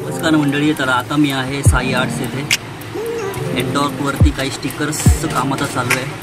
नमस्कार मंडळी, तर आता मी आहे साई आर्ट्स येथे ntorq वरती काही स्टिकर्सचं काम आता चालू आहे.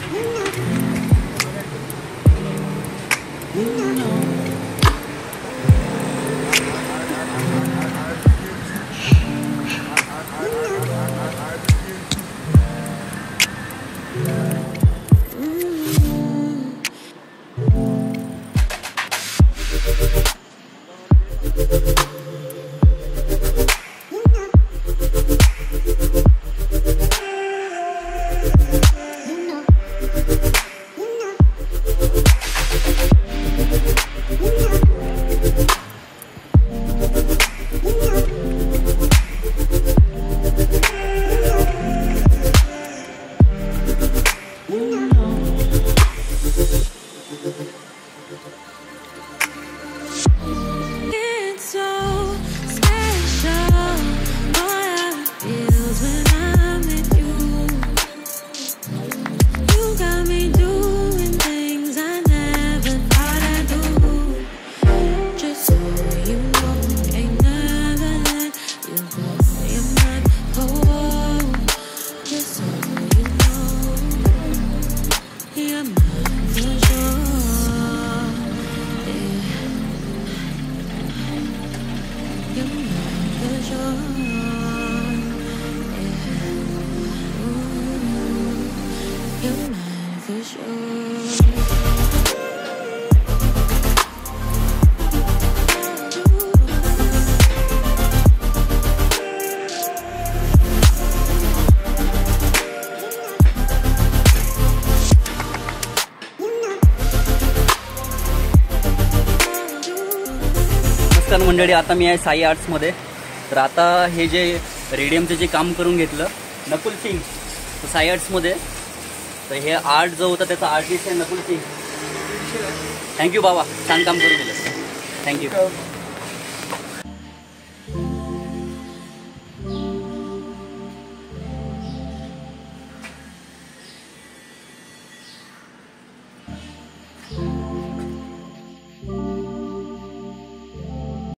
नमस्कार मंडळी, आता मी आहे साई आर्ट्समध्ये. तर आता हे जे रेडियमचे जे काम करून घेतलं नकुल सिंग साई आर्ट्समध्ये, तर हे आर्ट जो होता त्याचा आर्टिस्ट आहे नकुल सिंग. थँक्यू बाबा, छान काम करून दिलं. थँक्यू.